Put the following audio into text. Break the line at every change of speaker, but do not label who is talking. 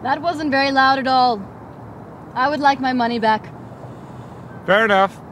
That wasn't very loud at all. I would like my money back.
Fair enough.